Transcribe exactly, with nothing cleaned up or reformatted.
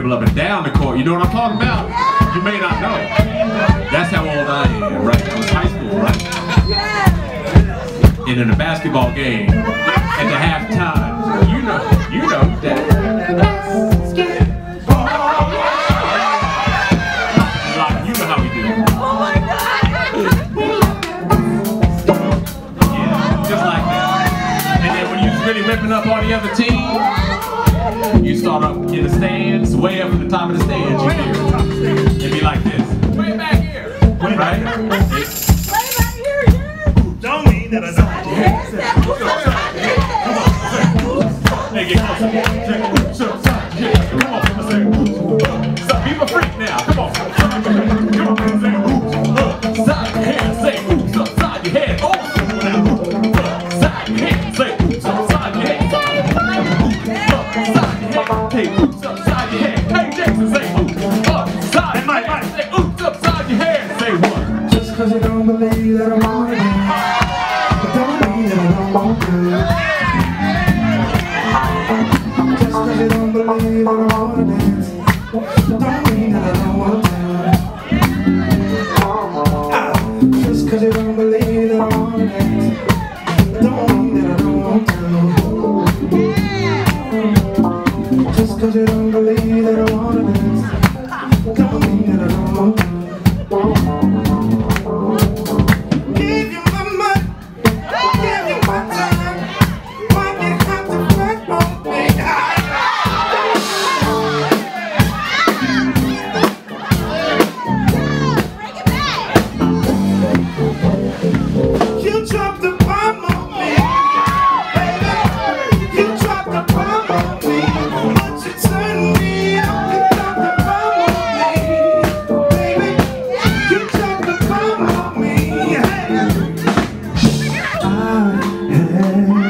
dribble up and down the court. You know what I'm talking about? You may not know. That's how old I am, right? That was high school, right? And in a basketball game, at the halftime, you know, you know that. You know how we do. Oh my God! Yeah, just like that. And then when you're really ripping up on the other team, you start up in the stands, way up at the top of the stands, you hear it. It'd be like this. Way back here. Right? Way back here, yeah. Don't mean that I don't. Hey, get closer. Come on, say stop. Be a freak now. Come on. Come on, say side your head, say oops upside your head. Oh, side your head, say oops upside your head. Hey, oops upside your head. Hey, Jason, say oops upside your head. Say oops upside your head. Say what? Just cause you don't believe that I'm on it, but don't mean that I don't want to. Just cause you don't believe that I'm on it, don't mean that I don't want to. Ah, just cause you don't believe that I'm on it, don't mean that I don't want to. Just cause you don't believe that I'm on it, don't mean that I don't want to. Give you my money, give you my time. Why you have to fight for me? You dropped the bomb on me, baby. You dropped the bomb on me, but you turned me up. You dropped the bomb on me, baby. You dropped the bomb on me. I had